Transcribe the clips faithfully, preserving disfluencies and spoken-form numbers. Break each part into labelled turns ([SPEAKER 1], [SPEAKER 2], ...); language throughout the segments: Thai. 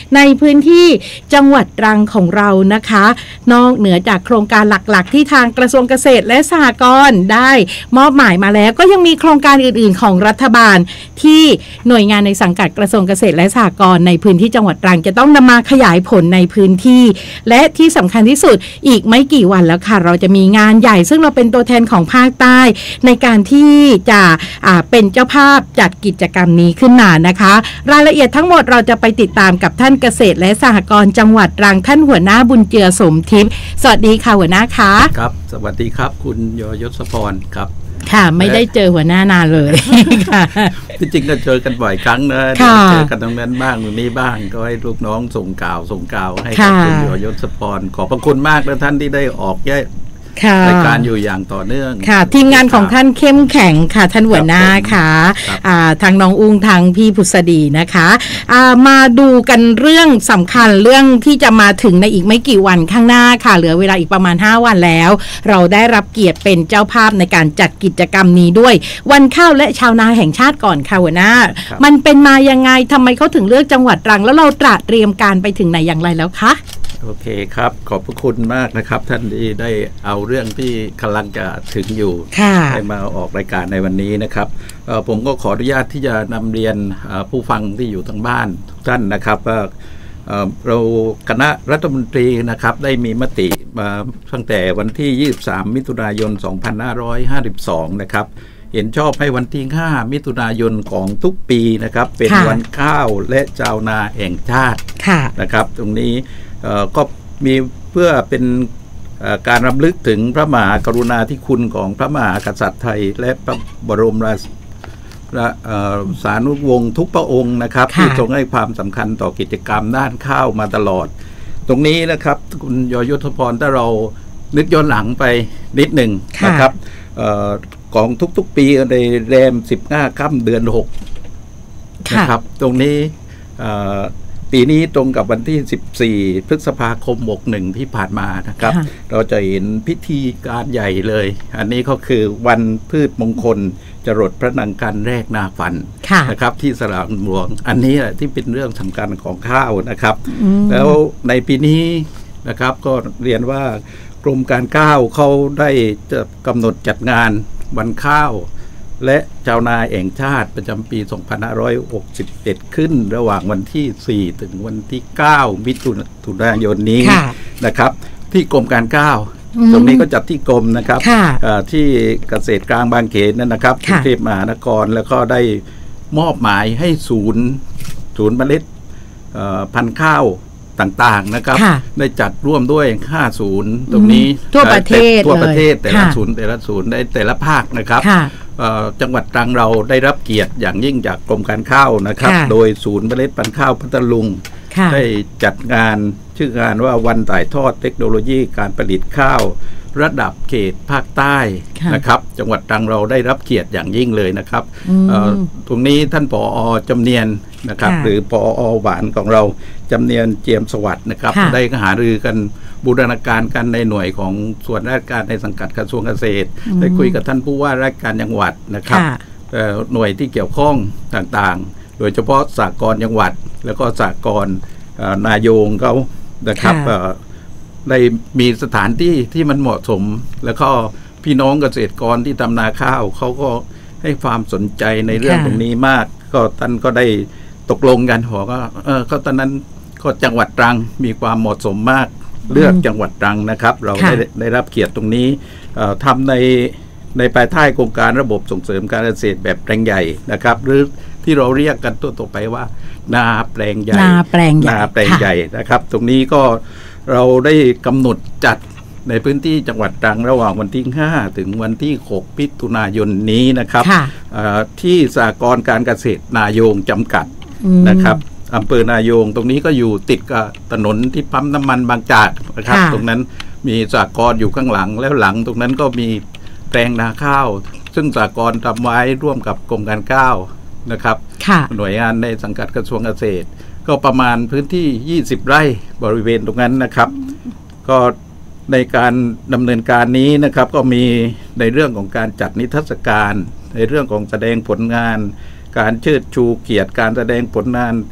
[SPEAKER 1] ในพื้นที่จังหวัดตรังของเรานะคะนอกเหนือจากโครงการหลักๆที่ทางกระทรวงเกษตรและสหกรณ์ได้มอบหมายมาแล้วก็ยังมีโครงการอื่นๆของรัฐบาลที่หน่วยงานในสังกัดกระทรวงเกษตรและสหกรณ์ในพื้นที่จังหวัดตรังจะต้องนำมาขยายผลในพื้นที่และที่สำคัญที่สุดอีกไม่กี่วันแล้วค่ะเราจะมีงานใหญ่ซึ่งเราเป็นตัวแทนของภาคใต้ในการที่จะเป็นเจ้าภาพจัดกิจกรรมนี้ขึ้นมานะคะรายละเอียดทั้งหมดเราจะไปติดตามกับท่านเกษตรและสหกรณ์จังหวัดตรังท่านหัวหน้าบุญเจือสมทิพย์สวัสดีค่ะหัวหน้าคะ
[SPEAKER 2] ครับสวัสดีครับคุณยยศพรครับ
[SPEAKER 1] ค่ะไม่ได้เจอหัวหน้านานเลยค่ะ
[SPEAKER 2] ที่จริงก็เจอกันบ่อยครั้งนะเจอกันตรงนั้นบ้างตรงนี้บ้างก็ให้ลูกน้องส่งข่าวส่งข่าวให้กับคุณยยศพรขอบพระคุณมากนะท่านที่ได้ออกแยกรายการอยู่อย่างต่อเนื่อง
[SPEAKER 1] ค่ะทีมงานของท่านเข้มแข็งค่ะท่านหัวหน้าค่ะทางน้องอุ้งทางพี่พุษดีนะคะมาดูกันเรื่องสำคัญเรื่องที่จะมาถึงในอีกไม่กี่วันข้างหน้าค่ะเหลือเวลาอีกประมาณห้าวันแล้วเราได้รับเกียรติเป็นเจ้าภาพในการจัดกิจกรรมนี้ด้วยวันข้าวและชาวนาแห่งชาติก่อนค่ะหัวหน้ามันเป็นมายังไงทำไมเขาถึงเลือกจังหวัดตรังแล้วเราตระเตรียมการไปถึงไหนอย่างไรแล้วคะ
[SPEAKER 2] โอเคครับขอบพระคุณมากนะครับท่านที่ได้เอาเรื่องที่กำลังจะถึงอยู่ให้มาออกรายการในวันนี้นะครับผมก็ขออนุญาตที่จะนำเรียนผู้ฟังที่อยู่ทางบ้านทุกท่านนะครับว่าเราคณะรัฐมนตรีนะครับได้มีมติมาตั้งแต่วันที่ยี่สิบสามมิถุนายนสองพันห้าร้อยห้าสิบสองนะครับเห็นชอบให้วันที่ห้ามิถุนายนของทุกปีนะครับเป็นวันข้าวและชาวนาแห่งชาตินะครับตรงนี้ก็มีเพื่อเป็นการรำลึกถึงพระมหากรุณาธิคุณของพระมหากษัตริย์ไทยและพระบรมราชสานุวงศ์ทุกพระองค์นะครับที่ทรงให้ความสำคัญต่อกิจกรรมด้านข้าวมาตลอดตรงนี้นะครับคุณยยศพรถ้าเรานึกย้อนหลังไปนิดหนึ่งนะครับของทุกๆปีในแรมสิบห้าค่ำเดือนหกนะครับตรงนี้ปีนี้ตรงกับวันที่สิบสี่พฤษภาคมหกสิบเอ็ดที่ผ่านมานะครับเราจะเห็นพิธีการใหญ่เลยอันนี้ก็คือวันพืชมงคลจรดพระนางคันแรกนาฟันนะครับที่สนามหลวงอันนี้แหละที่เป็นเรื่องสำคัญของข้าวนะครับแล้วในปีนี้นะครับก็เรียนว่ากรมการข้าวเขาได้จะกำหนดจัดงานวันข้าวและชาวนาแห่งชาติประจำปีสองพันห้าร้อยหกสิบเอ็ดขึ้นระหว่างวันที่สี่ถึงวันที่เก้ามิถุนายนนี้นะครับที่กรมการข้าวตรงนี้ก็จัดที่กรมนะครับที่เกษตรกลางบางเขนนั่นนะครับกรุงเทพมหานครแล้วก็ได้มอบหมายให้ศูนย์ศูนย์เมล็ดพันธุ์ข้าวต่างๆนะครับได้จัดร่วมด้วยห้าศูนย์ตรงนี้
[SPEAKER 1] ทั่วประเทศ
[SPEAKER 2] ทั่วประเทศแต่ละศูนย์แต่ละศูนย์ได้แต่ละภาคนะครับจังหวัดตรังเราได้รับเกียรติอย่างยิ่งจากกรมการข้าวนะครับโดยศูนย์เมล็ดพันธุ์ข้าวพัทลุงได้จัดงานชื่องานว่าวันถ่ายทอดเทคโนโลยีการผลิตข้าวระดับเขตภาคใต้นะครับจังหวัดตรังเราได้รับเกียรติอย่างยิ่งเลยนะครับตรงนี้ท่านผอ.จำเนียนนะครับหรือผอ.หวานของเราจำเนียนเจียมสวัสดิ์นะครับได้หารือกันบูรณาการกันในหน่วยของส่วนราชการในสังกัดกระทรวงเกษตรได้คุยกับท่านผู้ว่าราชการจังหวัดนะครับหน่วยที่เกี่ยวข้องต่างๆโดยเฉพาะสหกรณ์จังหวัดแล้วก็สหกรณ์นายงเขานะครับได้มีสถานที่ที่มันเหมาะสมแล้วก็พี่น้องเกษตรกรที่ทำนาข้าวเขาก็ให้ความสนใจในเรื่องตรงนี้มากก็ท่านก็ได้ตกลงกันหัวก็เออก็ตอนนั้นก็จังหวัดตรังมีความเหมาะสมมากเลือกจังหวัดตรังนะครับเราได้ได้รับเกียรติตรงนี้ทำในในภายใต้โครงการระบบส่งเสริมการเกษตรแบบแปลงใหญ่นะครับหรือที่เราเรียกกันตัวต่อไปว่านาแปลงใหญ่
[SPEAKER 1] นาแปลงใหญ่
[SPEAKER 2] นาแปลงใหญ่นะครับตรงนี้ก็เราได้กำหนดจัดในพื้นที่จังหวัดตรังระหว่างวันที่ห้าถึงวันที่หกมิถุนายนนี้นะครับที่สหกรณ์การเกษตรนายงจำกัดนะครับอำเภอนายงตรงนี้ก็อยู่ติดกับถนนที่ปั๊มน้ำมันบางจากนะครับตรงนั้นมีสหกรณ์อยู่ข้างหลังแล้วหลังตรงนั้นก็มีแปลงนาข้าวซึ่งสหกรณ์ทำไว้ร่วมกับกรมการข้าวนะครับหน่วยงานในสังกัดกระทรวงเกษตรก็ประมาณพื้นที่ยี่สิบไร่บริเวณตรงนั้นนะครับก็ในการดำเนินการนี้นะครับก็มีในเรื่องของการจัดนิทรรศการในเรื่องของแสดงผลงานการเชิดชูเกียรติการแสดงผลงานข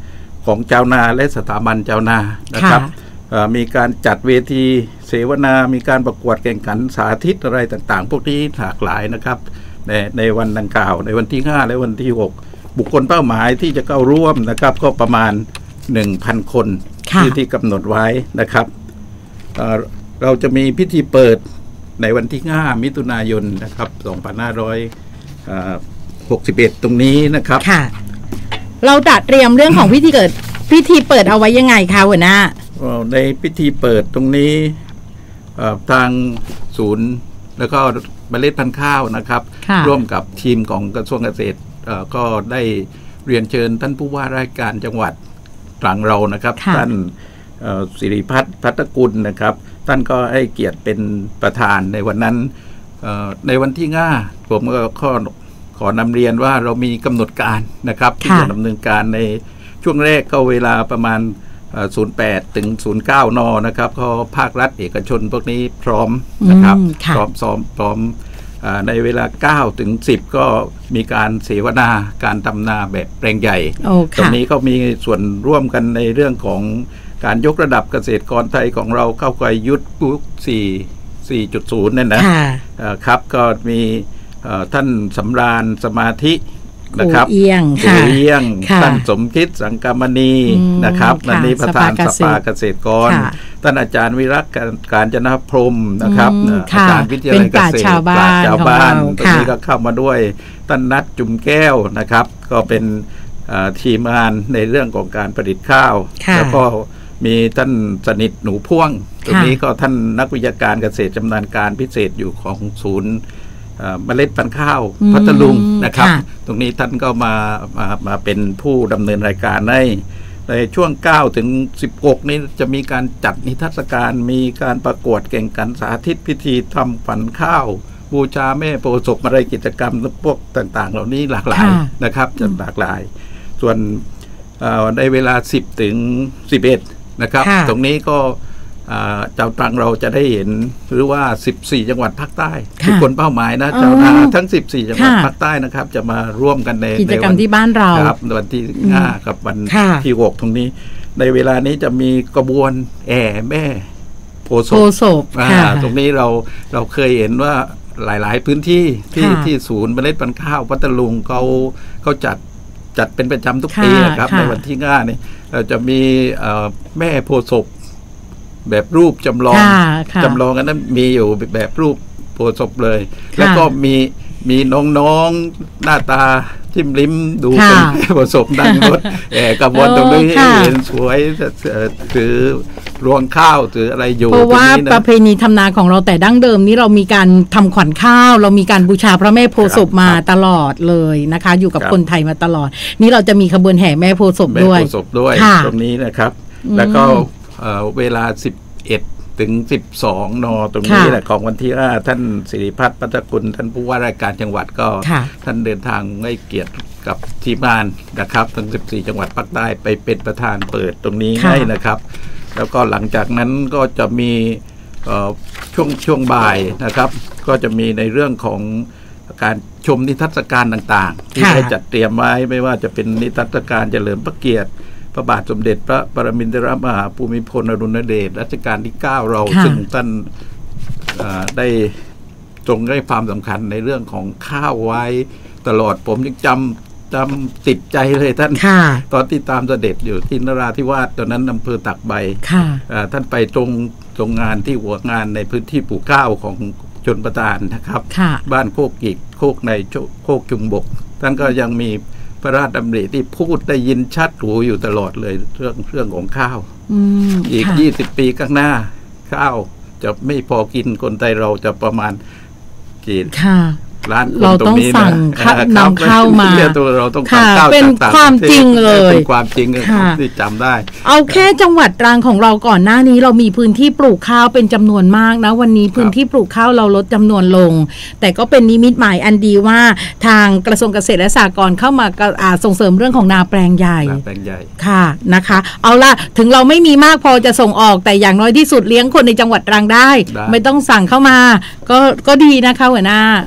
[SPEAKER 2] ของชาวนาและสถาบันชาวนานะครับมีการจัดเวทีเสวนามีการประกวดแข่งขันสาธิตอะไรต่างๆพวกนี้หลากหลายนะครับในในวันดังกล่าวในวันที่ห้าและวันที่หกบุคคลเป้าหมายที่จะเข้าร่วมนะครับก็ประมาณ หนึ่งพัน คนที่ที่กำหนดไว้นะครับ เ, เราจะมีพิธีเปิดในวันที่ห้ามิถุนายนนะครับสองพันห้าร้อยหกสิบเอ็ดตรงนี้นะครับ
[SPEAKER 1] ค่ะเราจัดเตรียมเรื่องของพิธีเกิดพิธีเปิดเอาไว้ยังไงคะหัวหน้า
[SPEAKER 2] ในพิธีเปิดตรงนี้ทางศูนย์แล้วก็เมล็ดพันธุ์ข้าวนะครับร่วมกับทีมของกระทรวงเกษตรก็ได้เรียนเชิญท่านผู้ว่าราชการจังหวัดตรังเรานะครับท่านสิริพัฒน์พัฒกุลนะครับท่านก็ให้เกียรติเป็นประธานในวันนั้นในวันที่ห้าผมก็ขอขอนำเรียนว่าเรามีกำหนดการนะครับที่จะดำเนินการในช่วงแรกก็เวลาประมาณศูนย์แปดถึงศูนย์เก้านนะครับก็ภาครัฐเอกชนพวกนี้พร้อมนะครับพร้อมซ้อมพร้อมในเวลาเก้าถึงสิบก็มีการเสวนาการทำนาแบบแปลงใหญ่ตรงนี้ก็มีส่วนร่วมกันในเรื่องของการยกระดับเกษตรกรไทยของเราเข้าไปยุทธยุคสี่ สี่จุดศูนย์นั่นนะครับก็มีท่านสำราญสมาธินะครับ
[SPEAKER 1] เอียง
[SPEAKER 2] ค่ะเอียงท่านสมคิดสังกามณีนะครับนันนี้ประธานสภาเกษตรกรท่านอาจารย์วิรักการจนพรหมนะครับอาจารย์วิทยาลัยเกษตรชาวบ้านชาวบ้านตรงนี้ก็เข้ามาด้วยท่านนัทจุ่มแก้วนะครับก็เป็นทีมงานในเรื่องของการผลิตข้าวแล้วก็มีท่านสนิทหนูพ่วงตรงนี้ก็ท่านนักวิชาการเกษตรชำนาญการพิเศษอยู่ของศูนย์เมล็ดพันธุ์ข้าวพัทลุงนะครับตรงนี้ท่านก็มามามาเป็นผู้ดำเนินรายการในในช่วงเก้าถึงสิบหกนี้จะมีการจัดนิทรรศการมีการประกวดแข่งขันสาธิตพิธีทำขวัญข้าวบูชาแม่โพธิ์ศพอะไรกิจกรรมพวกต่างๆเหล่านี้หลากหลายนะครับจะหลากหลายส่วนในเวลาสิบถึงสิบเอ็ดนะครับตรงนี้ก็เจ้าตรังเราจะได้เห็นหรือว่าสิบสี่จังหวัดภาคใต้ทุกคนเป้าหมายนะเจ้านาทั้งสิบสี่จังหวัดภาคใต้นะครับจะมาร่วมกันใน
[SPEAKER 1] กิจกรรมที่บ้านเรา
[SPEAKER 2] ครับวันที่ห้ากับวันที่หกตรงนี้ในเวลานี้จะมีกระบวนแห่แม่โพธิ์ศพตรงนี้เราเราเคยเห็นว่าหลายๆพื้นที่ที่ที่ศูนย์เมล็ดพันธุ์ข้าวพัทลุงเขาเขาจัดจัดเป็นประจำทุกปีครับในวันที่ห้านี่เราจะมีแม่โพธิ์ศพแบบรูปจำลองจำลองกันนั้นมีอยู่แบบรูปโพธิ์ศพเลยแล้วก็มีมีน้องๆหน้าตาจิ้มลิ้มดูเป็นโพธิ์ศพดังรถแอบกระบวนตรงนี้เห็นสวยถือรวงข้าวถืออะไรอยู่
[SPEAKER 1] เพราะว่าประเพณีทำนาของเราแต่ดั้งเดิมนี้เรามีการทำขวัญข้าวเรามีการบูชาพระแม่โพธิ์ศพมาตลอดเลยนะคะอยู่กับคนไทยมาตลอดนี่เราจะมีขบวนแห่แม่โพธิ์ศพด้วย
[SPEAKER 2] แม่โพธิ์ศพด้วยตรงนี้นะครับแล้วก็เวลาสิบเอ็ดถึงสิบสองนตรงนี้แหละของวันที่ห้าท่านสิริพัฒน์พัฒกุลท่านผู้ว่าราชการจังหวัดก็ท่านเดินทางให้เกียรติกับทีมงานนะครับทั้งสิบสี่จังหวัดภาคใต้ไปเป็นประธานเปิดตรงนี้ให้นะครับแล้วก็หลังจากนั้นก็จะมีช่วงช่วงบ่ายนะครับก็จะมีในเรื่องของการชมนิทรรศการต่างๆที่ได้จัดเตรียมไว้ไม่ว่าจะเป็นนิทรรศการเฉลิมพระเกียรติพระบาทสมเด็จพระปรมินทรมหาภูมิพลอดุลยเดชรัชกาลที่เก้าเราซึ่งท่านได้ทรงให้ความสำคัญในเรื่องของข้าวไว้ตลอดผมยังจำจำติดใจเลยท่านตอนที่ตามเสด็จอยู่ที่นราธิวาสตอนนั้นอำเภอตักใบท่านไปตรงตรงงานที่หัวงานในพื้นที่ปลูกข้าวของชนประทานนะครับบ้านโคกกิกโคกในโคกจุงบกท่านก็ยังมีพระราชดำริที่พูดได้ยินชัดหูอยู่ตลอดเลยเรื่องเรื่องของข้าว อ, อีกยี่สิบปีข้างหน้าข้าวจะไม่พอกินคนไทยเราจะประมาณกี่ร้าน
[SPEAKER 1] เราต้องสั่งนำเข้ามา
[SPEAKER 2] เราต้องสั่งข้าว
[SPEAKER 1] เป็นความจริงเลย
[SPEAKER 2] เป็นความจริงที่จำได้
[SPEAKER 1] เอาแค่จังหวัดตรังของเราก่อนหน้านี้เรามีพื้นที่ปลูกข้าวเป็นจำนวนมากนะวันนี้พื้นที่ปลูกข้าวเราลดจำนวนลงแต่ก็เป็นนิมิตหมายอันดีว่าทางกระทรวงเกษตรและสหกรณ์เข้ามาส่งเสริมเรื่องของนาแปลงใหญ่
[SPEAKER 2] แปลงใหญ่
[SPEAKER 1] ค่ะนะคะเอาล่ะถึงเราไม่มีมากพอจะส่งออกแต่อย่างน้อยที่สุดเลี้ยงคนในจังหวัดตรังได้ไม่ต้องสั่งเข้ามาก็ก็ดีนะคะหัวหน้า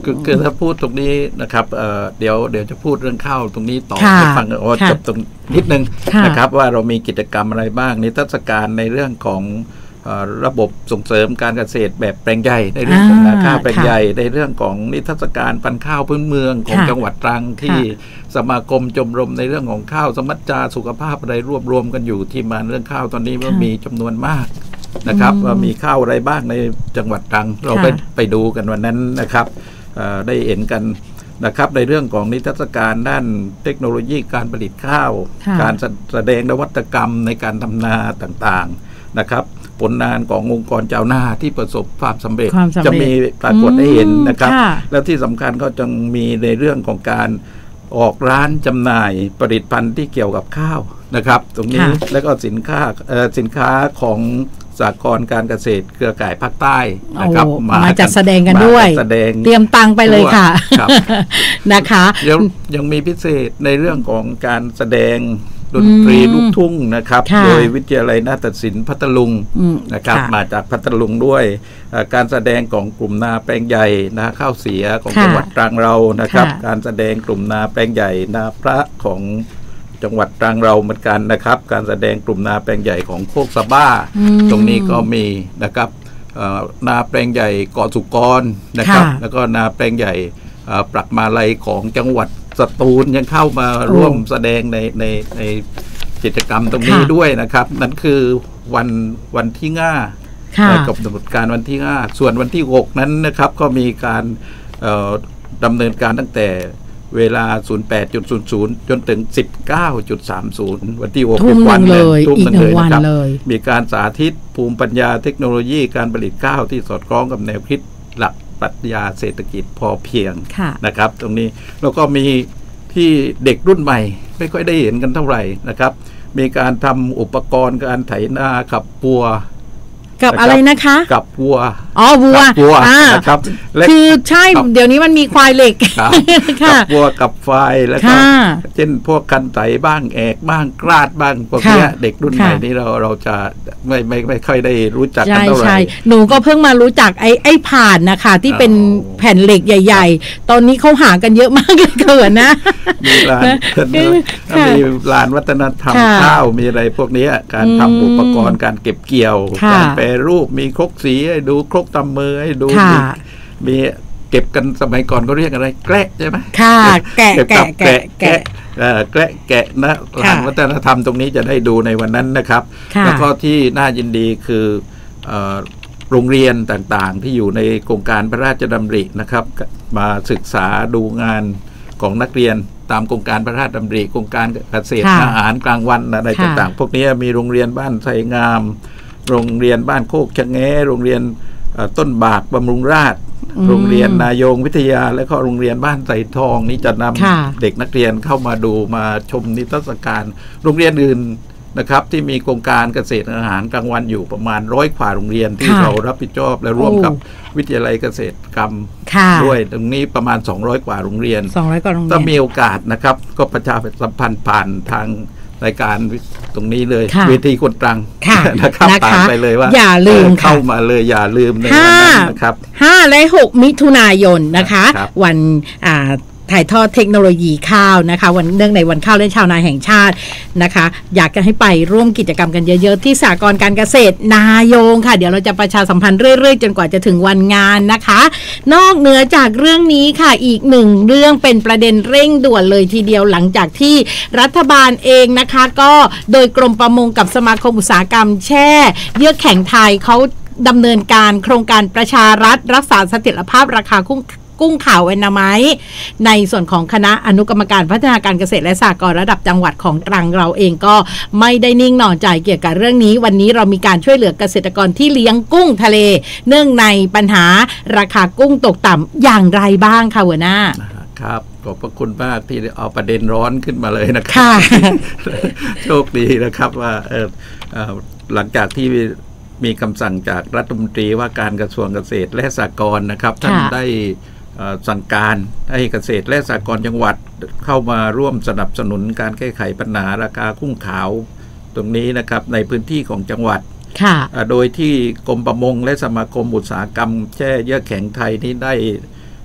[SPEAKER 2] คือถ้าพูดตรงนี้นะครับเเดี๋ยวเดี๋ยวจะพูดเรื่องข้าวตรงนี้ต่อให้ฟังโอ้จบตรงนิดนึงนะครับว่าเรามีกิจกรรมอะไรบ้างนิทรรศการในเรื่องของระบบส่งเสริมการเกษตรแบบแปลงใหญ่ในเรื่องของนาข้าวแปลงใหญ่ในเรื่องของนิทรรศการพันธุ์ข้าวพื้นเมืองของจังหวัดตรังที่สมาคมชมรมในเรื่องของข้าวสมัชชาสุขภาพอะไรรวบรวมกันอยู่ที่มาเรื่องข้าวตอนนี้ว่ามีจำนวนมากนะครับว่ามีข้าวอะไรบ้างในจังหวัดตรังเราไปไปดูกันวันนั้นนะครับได้เห็นกันนะครับในเรื่องของนิทรรศการด้านเทคโนโลยีการผลิตข้าวการแสดงนวัตกรรมในการทำนาต่างๆนะครับผลงานขององค์กรเจ้าหน้าที่ประสบความสำเร็จจะมีปรากฏให้เห็นนะครับแล้วที่สำคัญก็จะมีในเรื่องของการออกร้านจำหน่ายผลิตภัณฑ์ที่เกี่ยวกับข้าวนะครับตรงนี้แล้วก็สินค้าสินค้าของสหกรณ์การเกษตรเครือข่ายภาคใต้นะครับ
[SPEAKER 1] มาจัดแสดงกันด้วยเตรียมตังไปเลยค่ะนะคะ
[SPEAKER 2] ยังยังมีพิเศษในเรื่องของการแสดงดนตรีลูกทุ่งนะครับโดยวิทยาลัยนาฏศิลป์พัทลุงนะครับมาจากพัทลุงด้วยการแสดงของกลุ่มนาแปลงใหญ่นาข้าวเสียของจังหวัดตรังเรานะครับการแสดงกลุ่มนาแปลงใหญ่นาพระของจังหวัดตรังเราเหมือนกันนะครับการแสดงกลุ่มนาแปลงใหญ่ของโคกสะบ้าตรงนี้ก็มีนะครับนาแปลงใหญ่เกาะสุกรนะครับแล้วก็นาแปลงใหญ่ปรักมาลัยของจังหวัดสตูลยังเข้ามาร่วมแสดงในในในกิจกรรมตรงนี้ด้วยนะครับนั่นคือวันวันที่ห้ากับกำหนดการวันที่ห้าส่วนวันที่หกนั้นนะครับก็มีการดำเนินการตั้งแต่เวลา ศูนย์แปด ศูนย์ ศูนย์ จนถึง สิบเก้า สามสิบ วันที่หก
[SPEAKER 1] ทุ่มวันเลย
[SPEAKER 2] ทุ่ม
[SPEAKER 1] อีกหนึ่งวันเลย
[SPEAKER 2] มีการสาธิตภูมิปัญญาเทคโนโลยีการผลิตข้าวที่สอดคล้องกับแนวคิดหลักปรัชญาเศรษฐกิจพอเพียงนะครับตรงนี้แล้วก็มีที่เด็กรุ่นใหม่ไม่ค่อยได้เห็นกันเท่าไหร่นะครับมีการทำอุปกรณ์การไถนาขับปัว
[SPEAKER 1] กับอะไรนะคะ
[SPEAKER 2] กับวัว
[SPEAKER 1] อ๋อวัว
[SPEAKER 2] วัวนะครับ
[SPEAKER 1] คือใช่เดี๋ยวนี้มันมีควายเหล็ก
[SPEAKER 2] กับวัวกับไฟแล้วก็เช่นพวกกันไถบ้างแอกบ้างกราดบ้างพวกนี้เด็กรุ่นใหม่นี่เราเราจะไม่ไม่ไม่ค่อยได้รู้จักกันเท่าไหร่
[SPEAKER 1] หนูก็เพิ่งมารู้จักไอ้ไอ้ผ่านนะคะที่เป็นแผ่นเหล็กใหญ่ๆตอนนี้เขาหากันเยอะมากเลยเกินนะ
[SPEAKER 2] มีร้านมีร้านวัฒนธรรมข้าวมีอะไรพวกนี้การทำอุปกรณ์การเก็บเกี่ยวการแปรรูปมีครกสีให้ดูครกตำมือให้ดูมีเก็บกันสมัยก่อนก็เรียกอะไรแกะใช่ไหม
[SPEAKER 1] ค่ะแกะแกะ
[SPEAKER 2] แกะแกะแกะแกะนะร้านวัฒนธรรมตรงนี้จะได้ดูในวันนั้นนะครับแล้วก็ที่น่ายินดีคือโรงเรียนต่างๆที่อยู่ในโครงการพระราชดำรินะครับมาศึกษาดูงานของนักเรียนตามโครงการพระราชดำริโครงการเกษตรอาหารกลางวันอะไรต่างๆพวกนี้มีโรงเรียนบ้านไทยงามโรงเรียนบ้านโคกชะแงโรงเรียนต้นบากบำรุงราษฎร์โรงเรียนนายงวิทยาและก็โรงเรียนบ้านไส่ทองนี้จะนำเด็กนักเรียนเข้ามาดูมาชมนิทรรศการโรงเรียนอื่นนะครับที่มีโครงการเกษตรอาหารกลางวันอยู่ประมาณร้อยกว่าโรงเรียนที่เรารับผิดชอบและร่วมกับวิทยาลัยเกษตรกรรมด้วยตรงนี้ประมาณสองร้อยกว่าโรงเรียน
[SPEAKER 1] สองร้อยกว่าโรงเรียน
[SPEAKER 2] ถ้ามีโอกาสนะครับก็ประชาสัมพันธ์ผ่านทางรายการตรงนี้เลยเวทีคนตรังนะครับตามไปเลยว่า
[SPEAKER 1] อย่าลืม
[SPEAKER 2] เข้ามาเลยอย่าลืมในวันนั้นนะครับ
[SPEAKER 1] ห้าและหกมิถุนายนนะคะวันอ่าถ่ายทอดเทคโนโลยีข้าวนะคะวันเนื่องในวันข้าวและชาวนาแห่งชาตินะคะอยากจะให้ไปร่วมกิจกรรมกันเยอะๆที่สหกรณ์การเกษตรนายงค่ะเดี๋ยวเราจะประชาสัมพันธ์เรื่อยๆจนกว่าจะถึงวันงานนะคะนอกเหนือจากเรื่องนี้ค่ะอีกหนึ่งเรื่องเป็นประเด็นเร่งด่วนเลยทีเดียวหลังจากที่รัฐบาลเองนะคะก็โดยกรมประมงกับสมาคมอุตสาหกรรมแช่เยือกแข็งไทยเขาดำเนินการโครงการประชารัฐรักษาเสถียรภาพราคากุ้งกุ้งขาวอนามัยในส่วนของคณะอนุกรรมการพัฒนาการเกษตรและสหกรณ์ระดับจังหวัดของตรังเราเองก็ไม่ได้นิ่งนอนใจเกี่ยวกับเรื่องนี้วันนี้เรามีการช่วยเหลือเกษตรกรที่เลี้ยงกุ้งทะเลเนื่องในปัญหาราคากุ้งตกต่ำอย่างไรบ้างคะหัวหน้า
[SPEAKER 2] ครับขอบพระคุณมากที่เอาประเด็นร้อนขึ้นมาเลยนะครับโชคดีนะครับว่าหลังจากที่มีคำสั่งจากรัฐมนตรีว่าการกระทรวงเกษตรและสหกรณ์นะครับท่านได้สั่งการให้เกษตรและสหกรณ์จังหวัดเข้ามาร่วมสนับสนุนการแก้ไขปัญหาราคากุ้งขาวตรงนี้นะครับในพื้นที่ของจังหวัดโดยที่กรมประมงและสมาคมอุตสาหกรรมแช่เยือกแข็งไทยนี้ได้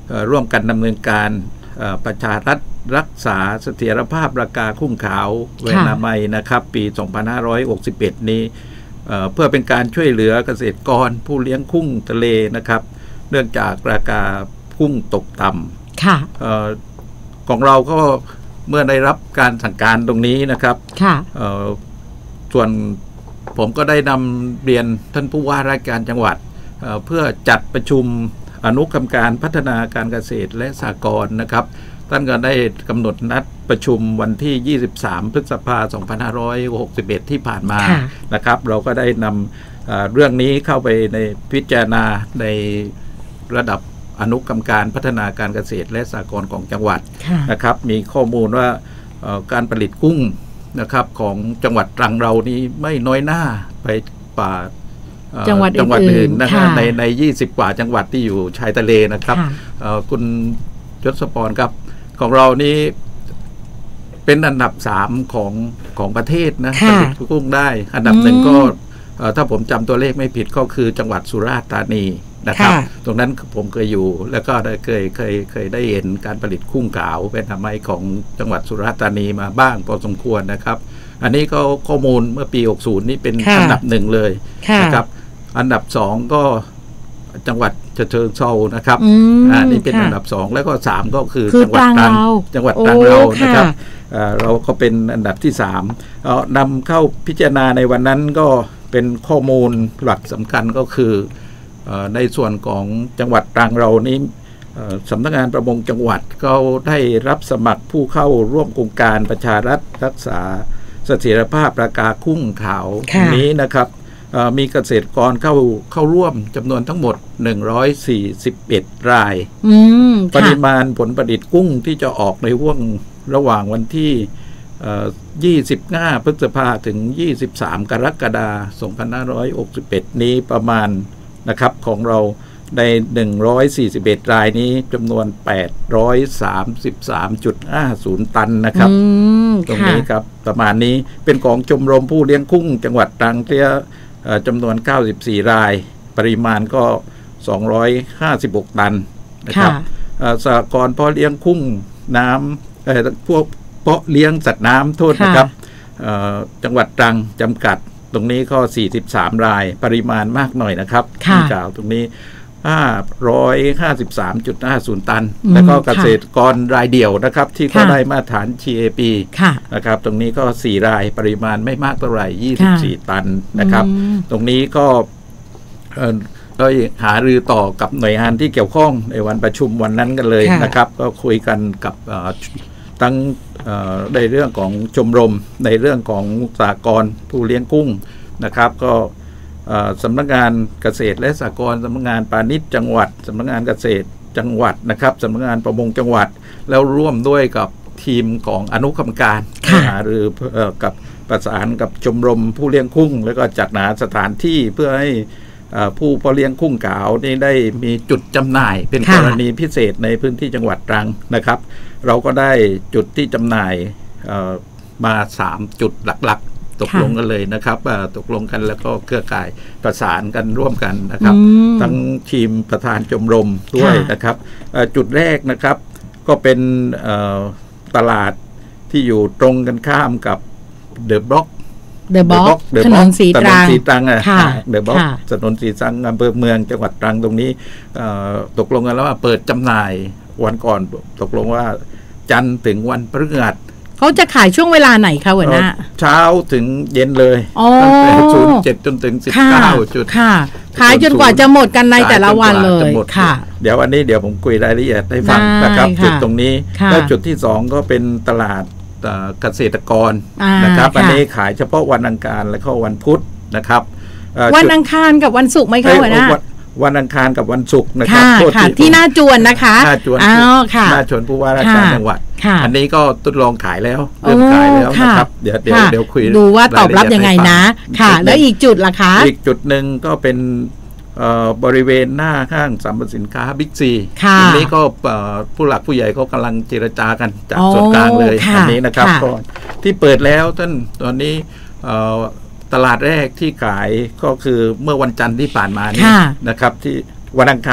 [SPEAKER 2] ร่วมกันดำเนินการประชารัฐรักษาเสถียรภาพราคากุ้งขาวเวนามัยนะครับปีสองพันห้าร้อยหกสิบเอ็ดนี้เพื่อเป็นการช่วยเหลือเกษตรกรผู้เลี้ยงกุ้งทะเลนะครับเนื่องจากราคากุ้งตกต่ำค่ะของเราก็เมื่อได้รับการสั่งการตรงนี้นะครับค่ะส่วนผมก็ได้นำเรียนท่านผู้ว่าราชการจังหวัดเพื่อจัดประชุมอนุกรรมการพัฒนาการเกษตรและสหกรณ์นะครับท่านก็ได้กำหนดนัดประชุมวันที่ยี่สิบสามพฤษภาคมสองพันห้าร้อยหกสิบเอ็ดที่ผ่านมานะครับเราก็ได้นำเรื่องนี้เข้าไปในพิจารณาในระดับอนุกรรมการพัฒนาการเกษตรและสหกรณ์ของจังหวัดนะครับมีข้อมูลว่าการผลิตกุ้งนะครับของจังหวัดตรังเรานี้ไม่น้อยหน้าไปป่า
[SPEAKER 1] จังหวัดอื่น
[SPEAKER 2] นะครับในในยี่สิบกว่าจังหวัดที่อยู่ชายทะเลนะครับคุณยศพรครับของเรานี้เป็นอันดับสามของของประเทศนะผลิตกุ้งได้อันดับหนึ่งก็ถ้าผมจำตัวเลขไม่ผิดก็คือจังหวัดสุราษฎร์ธานีนะครับตรงนั้นผมเคยอยู่แล้วก็ได้เคยเคยเคยได้เห็นการผลิตกุ้งขาวเป็นทำไมของจังหวัดสุราษฎร์ธานีมาบ้างพอสมควรนะครับอันนี้ก็ข้อมูลเมื่อปีหกสิบนี่เป็นอันดับหนึ่งเลยนะครับอันดับสองก็จังหวัดฉะเชิงเทรานะครับอันนี้เป็นอันดับสองแล้วก็สามก็คือจังหวัดตรังจังหวัดตรังเรานะครับเราก็เป็นอันดับที่สามเอานำเข้าพิจารณาในวันนั้นก็เป็นข้อมูลหลักสำคัญก็คือในส่วนของจังหวัดตรังเรานี้สำนักงานประมงจังหวัดก็ได้รับสมัครผู้เข้าร่วมโครงการประชารัฐรักษาเสถียรภาพราคากุ้งขาวนี้นะครับมีเกษตรกรเข้าเข้าร่วมจำนวนทั้งหมดหนึ่งร้อยสี่สิบเอ็ดรายปริมาณผลผลิตกุ้งที่จะออกในห่วงระหว่างวันที่ยี่สิบห้าพฤษภาคมถึงยี่สิบสามกรกฎาคมสองพันห้าร้อยหกสิบเอ็ดนี้ประมาณนะครับของเราในหนึ่งร้อยสี่สิบเอ็ดรายนี้จำนวนแปดร้อยสามสิบสามจุดห้าศูนย์ ตันนะครับตรงนี้ครับประมาณนี้เป็นของชมรมผู้เลี้ยงกุ้งจังหวัดตรังเที่ยจำนวนเก้าสิบสี่รายปริมาณก็สองร้อยห้าสิบหกตันนะครับสหกรณ์เพาะเลี้ยงกุ้งน้ำพวกเพาะเลี้ยงสัตว์น้ำโทษนะครับจังหวัดตรังจำกัดตรงนี้ก็สี่สิบสามรายปริมาณมากหน่อยนะครับที่กล่าวตรงนี้ห้าร้อยห้าสิบสามจุดห้าศูนย์ ตันแล้วก็เกษตรกรรายเดี่ยวนะครับที่เขาได้มาตรฐาน จี เอ พี นะครับตรงนี้ก็สี่รายปริมาณไม่มากเท่าไหร่ยี่สิบสี่ตันนะครับตรงนี้ก็โดยหารือต่อกับหน่วยงานที่เกี่ยวข้องในวันประชุมวันนั้นกันเลยนะครับก็คุยกันกับทั้งในเรื่องของชมรมในเรื่องของสหกรณ์ผู้เลี้ยงกุ้งนะครับก็สำนักงานเกษตรและสหกรณ์สำนักงานพาณิชย์จังหวัดสำนักงานเกษตรจังหวัดนะครับสำนักงานประมงจังหวัดแล้วร่วมด้วยกับทีมของอนุกรรมการหารือกับประสานกับชมรมผู้เลี้ยงกุ้งแล้วก็จัดหาสถานที่เพื่อให้ผู้เพาะเลี้ยงกุ้งขาวนี่ได้มีจุดจำหน่ายเป็นกรณีพิเศษในพื้นที่จังหวัดตรังนะครับเราก็ได้จุดที่จำหน่ายมาสามจุดหลักๆตกลงกันเลยนะครับตกลงกันแล้วก็เครือข่ายประสานกันร่วมกันนะครับทั้งทีมประธานชมรมด้วยนะครับจุดแรกนะครับก็เป็นตลาดที่อยู่ตรงกันข้ามกับเดอะบล็อก
[SPEAKER 1] เดอะบล็อกถนนสีตรัง
[SPEAKER 2] สีตรังอ่ะเดอะบล็อกถนนสีตรังอำเภอเมืองจังหวัดตรังตรงนี้ตกลงกันแล้วว่าเปิดจำหน่ายวันก่อนตกลงว่าจันทร์ถึงวันพฤหัส
[SPEAKER 1] เขาจะขายช่วงเวลาไหนคะหัวหน้า
[SPEAKER 2] เช้าถึงเย็นเลยตั้งแต่ศูนย์เจ็ดจนถึงสิบเก้าจุด
[SPEAKER 1] ค่ะขายจนกว่าจะหมดกันในแต่ละวันเลยค่ะ
[SPEAKER 2] เดี๋ยววันนี้เดี๋ยวผมคุยรายละเอียดให้ฟังนะครับจุดตรงนี้แล้วจุดที่สองก็เป็นตลาดเกษตรกรนะครับอันนี้ขายเฉพาะวันอังคารและก็วันพุธนะครับ
[SPEAKER 1] วันอังคารกับวันศุกร์ไหมคะหัวหน้า
[SPEAKER 2] วันอังคารกับวันศุกร์นะครับ
[SPEAKER 1] ที่หน้าจวนนะคะ
[SPEAKER 2] หน้าจวนหน้าจวนผู้ว่าราชการจังหวัดอันนี้ก็ทดลองขายแล้วเริ่มขายแล้วนะครับเดี๋ยวเดี๋ยวเดี๋ยวคุย
[SPEAKER 1] ดูว่าตอบรับยังไงนะค่ะแล้วอีกจุดล่ะคะ
[SPEAKER 2] อีกจุดหนึ่งก็เป็นบริเวณหน้าห้างสรรพสินค้าบิ๊กซีอันนี้ก็ผู้หลักผู้ใหญ่เขากำลังเจรจากันจากส่วนกลางเลยอันนี้นะครับก็ที่เปิดแล้วท่านตอนนี้ตลาดแรกที่ขายก็คือเมื่อวันจันทร์ที่ผ่านมานี้นะครับที่วันอังคาร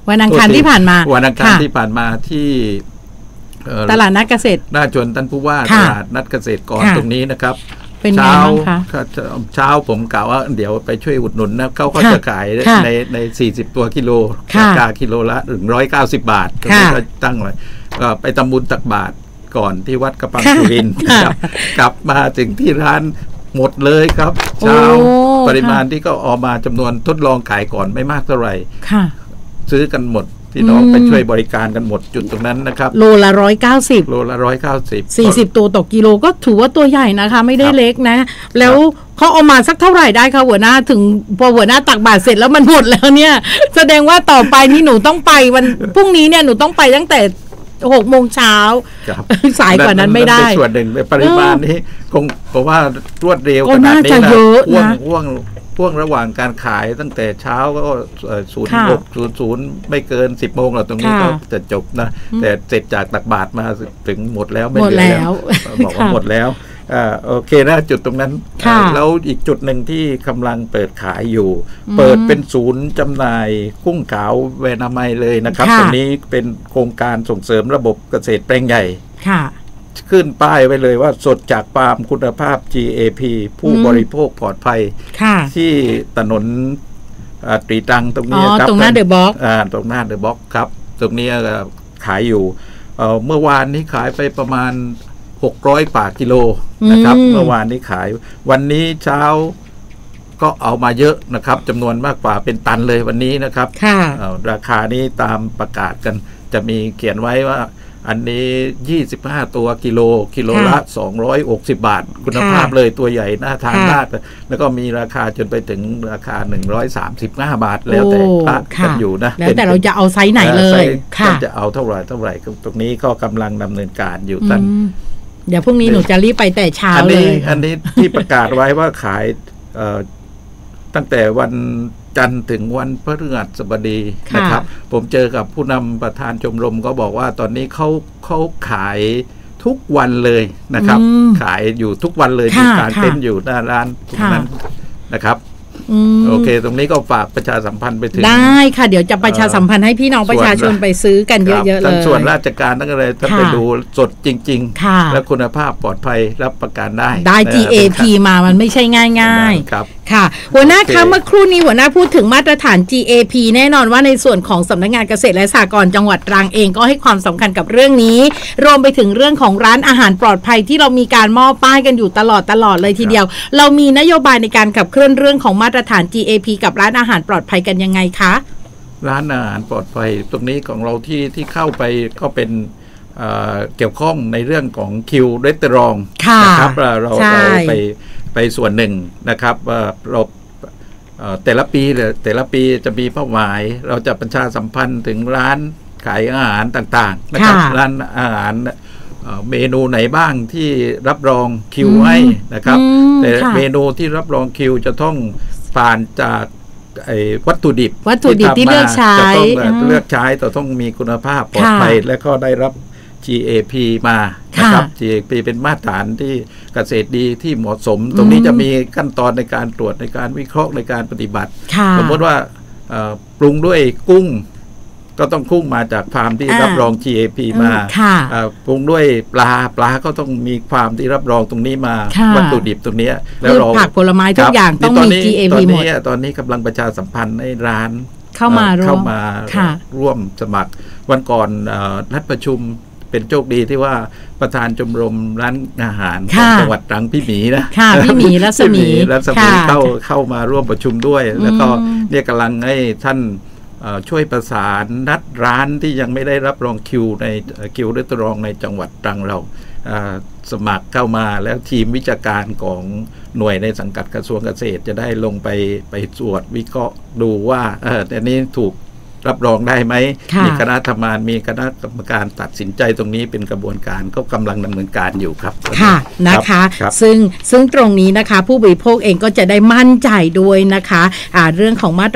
[SPEAKER 1] วันอังคารที่ผ่านมา
[SPEAKER 2] วันอังคารที่ผ่านมาที่
[SPEAKER 1] ตลาดนัดเกษตร
[SPEAKER 2] หน้าจวนท่านผู้ว่าตลาดนัดเกษตรกรตรงนี้นะครับ
[SPEAKER 1] เป็นไงบ้างคะ
[SPEAKER 2] เช้าผมกล่าวว่าเดี๋ยวไปช่วยอุดหนุนนะเขาก็จะขายในในสี่สิบตัวกิโลราคากิโลละหนึ่งร้อยเก้าสิบบาทก็ตั้งไว้ไปทำบุญตักบาตรก่อนที่วัดกระปังสุรินทร์กลับมาถึงที่ร้านหมดเลยครับเช้าปริมาณที่ก็ออกมาจำนวนทดลองขายก่อนไม่มากเท่าไหร่ซื้อกันหมดพี่น้องไปช่วยบริการกันหมดจุดตรงนั้นนะครับ
[SPEAKER 1] โลละร้อยเก้าสิบ
[SPEAKER 2] โลละร้อยเก้าสิบ
[SPEAKER 1] สี่สิบตัวต่อกิโลก็ถือว่าตัวใหญ่นะคะไม่ได้เล็กนะแล้วเขาเอามาสักเท่าไหร่ได้คะหัวหน้าถึงพอหัวหน้าตักบาตรเสร็จแล้วมันหมดแล้วเนี่ยแสดงว่าต่อไปนี่หนูต้องไปวันพรุ่งนี้เนี่ยหนูต้องไปตั้งแต่หกโมงเช้าสายกว่านั้นไม่ได้
[SPEAKER 2] ส่วนหนึ่งในปริมาณนี้คงเพราะว่ารวดเร็วขนาดนี้นะพ่วงพ่วงพ่วงระหว่างการขายตั้งแต่เช้าก็ศูนย์หกศูนย์ศูนย์ไม่เกินสิบโมงหรอกตรงนี้ก็จะจบนะแต่เสร็จจากตักบาตรมาถึงหมดแล้วไม่เหลือแล้วบอกว่าหมดแล้วอ่าโอเคนะจุดตรงนั้นแล้วอีกจุดหนึ่งที่กำลังเปิดขายอยู่เปิดเป็นศูนย์จำหน่ายกุ้งขาวเวนามัยเลยนะครับตรงนี้เป็นโครงการส่งเสริมระบบเกษตรแปลงใหญ่ขึ้นป้ายไว้เลยว่าสดจากฟาร์มคุณภาพ จี เอ พี ผู้บริโภคปลอดภัยที่ถนนตรีตรังตรงนี้ครับ
[SPEAKER 1] ตรงหน้าเดอะบ็อก
[SPEAKER 2] ตรงหน้าเดอะบ็อกครับตรงนี้ขายอยู่เมื่อวานนี้ขายไปประมาณหกร้อยกว่ากิโลนะครับเมื่อวานนี้ขายวันนี้เช้าก็เอามาเยอะนะครับจำนวนมากกว่าเป็นตันเลยวันนี้นะครับราคานี้ตามประกาศกันจะมีเขียนไว้ว่าอันนี้ยี่สิบห้าตัวกิโลกิโลละสองร้อยหกสิบบาทคุณภาพเลยตัวใหญ่น่าทานมากแล้วก็มีราคาจนไปถึงราคาหนึ่งร้อยสามสิบห้าบาทแล้วแต่พระกันอยู่นะ
[SPEAKER 1] แล้วแต่เราจะเอาไซส์ไหนเลย
[SPEAKER 2] ค่ะจะเอาเท่าไหร่เท่าไหร่ตรงนี้ก็กำลังดำเนินการอยู่ตั้ง
[SPEAKER 1] เดี๋ยวพรุ่งนี้หนูจะรีบไปแต่เช้าเลย
[SPEAKER 2] อันนี้ที่ประกาศไว้ว่าขายตั้งแต่วันจันทร์ถึงวันพฤหัสบดีนะครับผมเจอกับผู้นำประธานชมรมก็บอกว่าตอนนี้เขาเขาขายทุกวันเลยนะครับขายอยู่ทุกวันเลยมีการเต้นอยู่หน้าร้านตรงนั้นนะครับโอเคตรงนี้ก็ฝากประชาสัมพันธ์ไปถึง
[SPEAKER 1] ได้ค่ะเดี๋ยวจะประชาสัมพันธ์ให้พี่น้องประชาชนไปซื้อกันเยอะๆเลย
[SPEAKER 2] ทั้งส่วนราชการทั้งอะไรท่านไปดูสดจริงๆและคุณภาพปลอดภัยรับประกันได้
[SPEAKER 1] ได้ จี เอ พี มามันไม่ใช่ง่ายๆครับค่ะหัวหน้าคะเมื่อครู่นี้หัวหน้าพูดถึงมาตรฐาน จี เอ พี แน่นอนว่าในส่วนของสำนักงานเกษตรและสหกรณ์จังหวัดตรังเองก็ให้ความสำคัญกับเรื่องนี้รวมไปถึงเรื่องของร้านอาหารปลอดภัยที่เรามีการมอบป้ายกันอยู่ตลอดตลอดเลยทีเดียวเรามีนโยบายในการขับเคลื่อนเรื่องของมาตรฐาน จี เอ พี กับร้านอาหารปลอดภัยกันยังไงคะ
[SPEAKER 2] ร้านอาหารปลอดภัยตรงนี้ของเราที่ที่เข้าไปก็เป็นเกี่ยวข้องในเรื่องของคิวเรสเตอรองนะครับเราเราไปไปส่วนหนึ่งนะครับเราแต่ละปีแต่ละปีจะมีเป้าหมายเราจะประชาสัมพันธ์ถึงร้านขายอาหารต่างๆนะครับร้านอาหารเมนูไหนบ้างที่รับรองคิวให้นะครับแต่เมนูที่รับรองคิวจะต้องผ่านจากวัตถุดิบ
[SPEAKER 1] วัตถุดิบที่เลือกใช้
[SPEAKER 2] จะต้องเลือกใช้แต่ต้องมีคุณภาพปลอดภัยและก็ได้รับ จี เอ พี มานะครับ จี เอ พี เป็นมาตรฐานที่เกษตรดีที่เหมาะสมตรงนี้จะมีขั้นตอนในการตรวจในการวิเคราะห์ในการปฏิบัติสมมติว่าปรุงด้วยกุ้งก็ต้องกุ้งมาจากฟาร์มที่รับรอง จี เอ พี มาปรุงด้วยปลาปลาก็ต้องมีความที่รับรองตรงนี้มาวัตถุดิบตรงนี้
[SPEAKER 1] แล้วเราผักผลไม้ทุกอย่างต้องมี จี เอ พี หมด
[SPEAKER 2] ตอนนี้กำลังประชาสัมพันธ์ในร้าน
[SPEAKER 1] เข้ามา
[SPEAKER 2] เข้ามาร่วมสมัครวันก่อนนัดประชุมเป็นโชคดีที่ว่าประธานชมรมร้านอาหารของจังหวัดตรังพี่หมีนะ
[SPEAKER 1] พี่หมีรัศมี
[SPEAKER 2] รัศมีเข้าเข้ามาร่วมประชุมด้วยแล้วก็เนี่ยกำลังให้ท่านช่วยประสานนัดร้านที่ยังไม่ได้รับรองคิวในคิวเรสตอรองในจังหวัดตรังเราสมัครเข้ามาแล้วทีมวิชาการของหน่วยในสังกัดกระทรวงเกษตรจะได้ลงไปไปตรวจวิเคราะห์ดูว่าเอออันนี้ถูกรับรองได้ไหมมีคณะทำงานมีคณะกรรมการตัดสินใจตรงนี้เป็นกระบวนการก็กำลังดำเนินการอยู่ครับ
[SPEAKER 1] ค่ะนะคะซึ่งซึ่งตรงนี้นะคะผู้บริโภคเองก็จะได้มั่นใจด้วยนะคะอ่าเรื่องของมาตร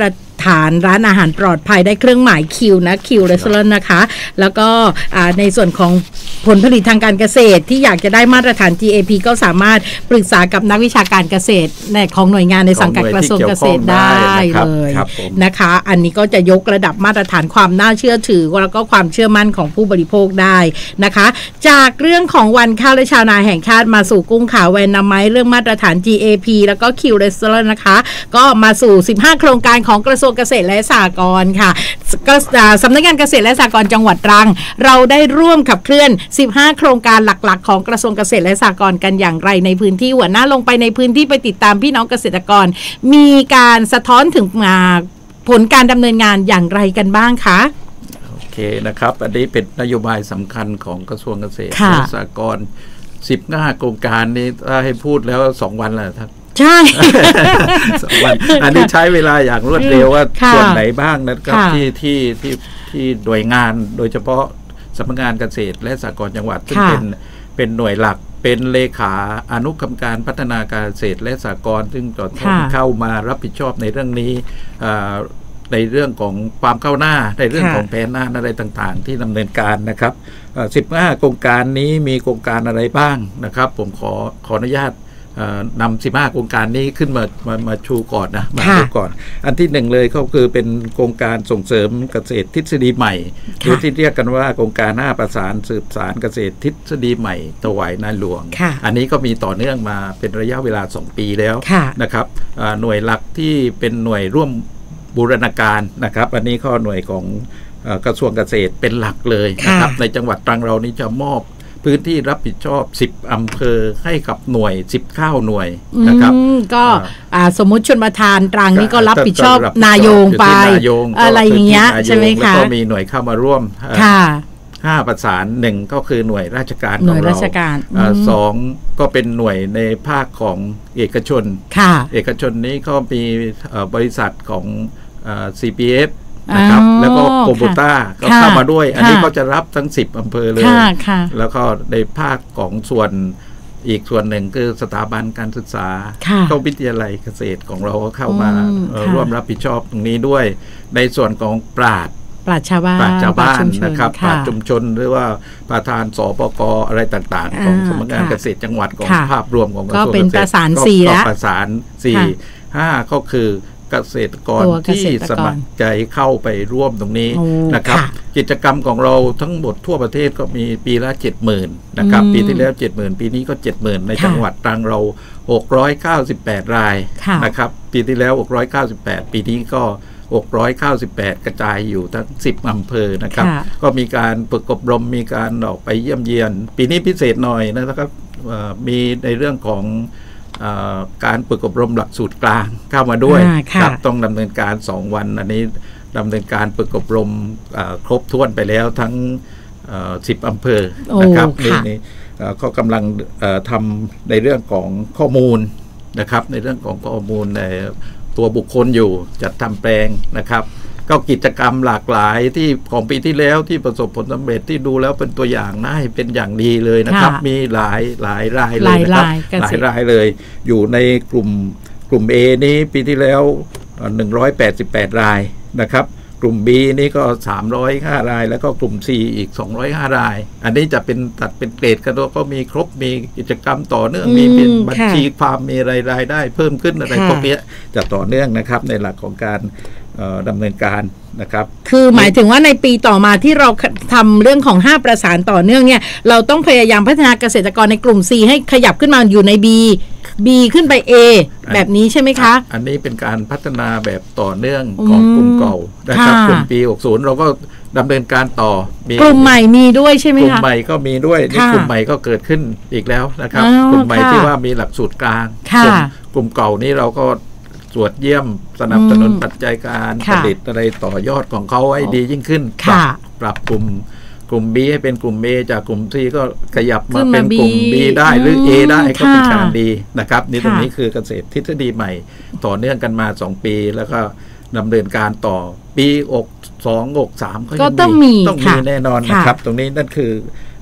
[SPEAKER 1] ฐานร้านอาหารปลอดภัยได้เครื่องหมายคิวนะคิวเรสตอรนต์นะคะแล้วก็ในส่วนของผลผลิตทางการเกษตรที่อยากจะได้มาตรฐาน จี เอ พี ก็สามารถปรึกษากับนักวิชาการเกษตรในของหน่วยงานในสังกัดกระทรวงเกษตรได้เลยนะคะอันนี้ก็จะยกระดับมาตรฐานความน่าเชื่อถือแล้วก็ความเชื่อมั่นของผู้บริโภคได้นะคะจากเรื่องของวันข้าวและชาวนาแห่งชาติมาสู่กุ้งขาวแวนนาไมเรื่องมาตรฐาน จี เอ พี แล้วก็ คิว Restaurant นะคะก็มาสู่สิบห้าโครงการของกระทรวงเกษตรและสหกรณ์ค่ะสำนักงานเกษตรและสหกรณ์จังหวัดตรังเราได้ร่วมขับเคลื่อนสิบห้าโครงการหลักๆของกระทรวงเกษตรและสหกรณ์กันอย่างไรในพื้นที่หัวหน้าลงไปในพื้นที่ไปติดตามพี่น้องเกษตรกรมีการสะท้อนถึงมาผลการดำเนินงานอย่างไรกันบ้างคะ
[SPEAKER 2] โอเคนะครับอันนี้เป็นนโยบายสำคัญของกระทรวงเกษตรและสหกรณ์สิบห้าโครงการนี้ถ้าให้พูดแล้วสองวันแหละครับ
[SPEAKER 1] ใช่
[SPEAKER 2] สองวันอันนี้ใช้เวลาอย่างรวดเร็วว่าส่วนไหนบ้างนะครับที่ที่ที่ที่หน่วยงานโดยเฉพาะสำนักงานเกษตรและสหกรณ์จังหวัดซึ่งเป็นเป็นหน่วยหลักเป็นเลขาอนุกรรมการพัฒนาการเกษตรและสหกรณ์ซึ่งตอนเข้ามารับผิดชอบในเรื่องนี้ในเรื่องของความก้าวหน้าในเรื่องของแผนงานอะไรต่างๆที่ดำเนินการนะครับสิบห้าโครงการนี้มีโครงการอะไรบ้างนะครับผมขอขออนุญาตนำสิบห้าโครงการนี้ขึ้นมามามาชูก่อนนะมาดูก่อนอันที่หนึ่งเลยก็คือเป็นโครงการส่งเสริมเกษตรทฤษฎีใหม่หรือที่เรียกกันว่าโครงการห้าประสานสืบสารเกษตรทฤษฎีใหม่ถวายนายหลวงอันนี้ก็มีต่อเนื่องมาเป็นระยะเวลาสองปีแล้วนะครับหน่วยหลักที่เป็นหน่วยร่วมบูรณาการนะครับอันนี้ข้อหน่วยของกระทรวงเกษตรเป็นหลักเลยนะครับในจังหวัดตรังเรานี้จะมอบพื้นที่รับผิดชอบสิบอำเภอให้กับหน่วยสิบเก้าหน่วยนะครับ
[SPEAKER 1] ก็สมมุติชนประทานตรังนี่ก็รับผิดชอบนายงไปอะไรอย่างเงี้ยใช่ไหมคะ
[SPEAKER 2] แล้วก็มีหน่วยเข้ามาร่วมห้าประสานหนึ่งก็คือหน่วยราชการของเราสองก็เป็นหน่วยในภาคของเอกชนเอกชนนี้ก็มีบริษัทของ ซี พี เอฟ นะครับแล้วก็โคโบต้าก็เข้ามาด้วยอันนี้ก็จะรับทั้งสิบอำเภอเลยแล้วก็ในภาคของส่วนอีกส่วนหนึ่งคือสถาบันการศึกษาเข้าวิทยาลัยเกษตรของเราก็เข้ามาร่วมรับผิดชอบตรงนี้ด้วยในส่วนของปราชญ์
[SPEAKER 1] ปราชญ์ชาวบ้าน
[SPEAKER 2] ปราชญ์ชาวบ้านนะครับปราชญ์ชุมชนหรือว่าประธานสปกอะไรต่างๆของสำนักงานเกษตรจังหวัดของภาพรวมของกระทรวงเกษตรก็เป็นประสานสี่แล้วประสานสี่ห้าก็คือเกษตรกรที่สมัครใจเข้าไปร่วมตรงนี้นะครับกิจกรรมของเราทั้งหมดทั่วประเทศก็มีปีละ เจ็ดหมื่น นะครับปีที่แล้ว เจ็ดหมื่น ปีนี้ก็ เจ็ดหมื่น ในจังหวัดตรังเราหกร้อยเก้าสิบแปดรายนะครับปีที่แล้วหกร้อยเก้าสิบแปดปีนี้ก็หกร้อยเก้าสิบแปดกระจายอยู่ทั้งสิบอำเภอนะครับก็มีการฝึกอบรมมีการออกไปเยี่ยมเยียนปีนี้พิเศษหน่อยนะครับมีในเรื่องของการฝึกอบรมหลักสูตรกลางเข้ามาด้วยครับต้องดำเนินการสองวันอันนี้ดำเนินการฝึกอบรมครบถ้วนไปแล้วทั้งสิบอำเภอนะครับนี่นี่ก็กำลังทำในเรื่องของข้อมูลนะครับในเรื่องของข้อมูลในตัวบุคคลอยู่จัดทำแปลงนะครับก็กิจกรรมหลากหลายที่ของปีที่แล้วที่ประสบผลสำเร็จที่ดูแล้วเป็นตัวอย่างน่าให้เป็นอย่างดีเลยนะครับมีหลายหลายรายเลยนะครับหลายรายเลยอยู่ในกลุ่มกลุ่ม A นี้ปีที่แล้วหนึ่งร้อยแปดสิบแปดรายนะครับกลุ่ม B นี่ก็สามร้อยห้ารายแล้วก็กลุ่ม C อีกสองร้อยห้ารายอันนี้จะเป็นตัดเป็นเกรดกันก็มีครบมีกิจกรรมต่อเนื่องมีเป็นบัญชีความมีรายรายได้เพิ่มขึ้นอะไรพวกนี้จะต่อเนื่องนะครับในหลักของการดำเนินการนะครับ
[SPEAKER 1] คือหมายถึงว่าในปีต่อมาที่เราทำเรื่องของห้าประสานต่อเนื่องเนี่ยเราต้องพยายามพัฒนาเกษตรกรในกลุ่ม C ให้ขยับขึ้นมาอยู่ใน B B ขึ้นไป A แบบนี้ใช่ไหมคะ
[SPEAKER 2] อันนี้เป็นการพัฒนาแบบต่อเนื่องของกลุ่มเก่านะครับกลุ่มปีหกสิบเราก็ดำเนินการต่อก
[SPEAKER 1] ลุ่มใหม่มีด้วยใช่ไหมคะ
[SPEAKER 2] กลุ่มใหม่ก็มีด้วยนี่กลุ่มใหม่ก็เกิดขึ้นอีกแล้วนะครับกลุ่มใหม่ที่ว่ามีหลักสูตรกลางกลุ่มเก่านี้เราก็ตรวจเยี่ยมสนับสนุนปัจจัยการผลิตอะไรต่อยอดของเขาให้ดียิ่งขึ้นปรับกลุ่มกลุ่ม B ให้เป็นกลุ่ม A จากกลุ่ม C ก็ขยับมาเป็นกลุ่ม B ได้หรือ A ได้ก็เป็นการดีนะครับนี่ตรงนี้คือเกษตรทฤษฎีใหม่ต่อเนื่องกันมาสองปีแล้วก็ดำเนินการต่อปีอกสองอกสาม
[SPEAKER 1] ก็ต้องมี
[SPEAKER 2] ต้องมีแน่นอนนะครับตรงนี้นั่นคือ